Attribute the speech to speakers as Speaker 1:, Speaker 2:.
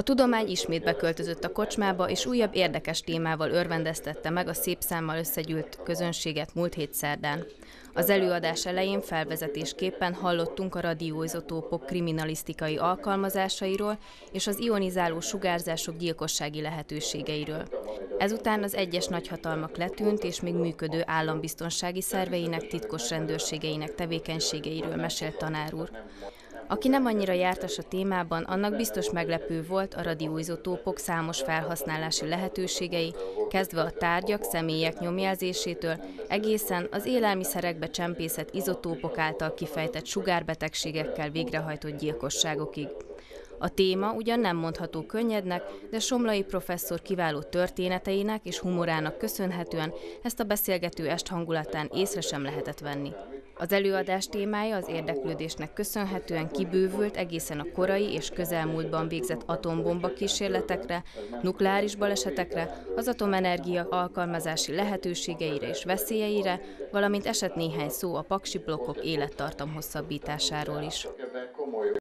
Speaker 1: A tudomány ismét beköltözött a kocsmába, és újabb érdekes témával örvendeztette meg a szép számmal összegyűlt közönséget múlt hét szerdán. Az előadás elején felvezetésképpen hallottunk a radioizotópok kriminalisztikai alkalmazásairól és az ionizáló sugárzások gyilkossági lehetőségeiről. Ezután az egyes nagyhatalmak letűnt és még működő állambiztonsági szerveinek, titkos rendőrségeinek tevékenységeiről mesélt tanár úr. Aki nem annyira jártas a témában, annak biztos meglepő volt a radioizotópok számos felhasználási lehetőségei, kezdve a tárgyak, személyek nyomjelzésétől, egészen az élelmiszerekbe csempészett izotópok által kifejtett sugárbetegségekkel végrehajtott gyilkosságokig. A téma ugyan nem mondható könnyednek, de Somlai professzor kiváló történeteinek és humorának köszönhetően ezt a beszélgető est hangulatán észre sem lehetett venni. Az előadás témája az érdeklődésnek köszönhetően kibővült egészen a korai és közelmúltban végzett atombomba kísérletekre, nukleáris balesetekre, az atomenergia alkalmazási lehetőségeire és veszélyeire, valamint esett néhány szó a paksi blokkok élettartam hosszabbításáról is.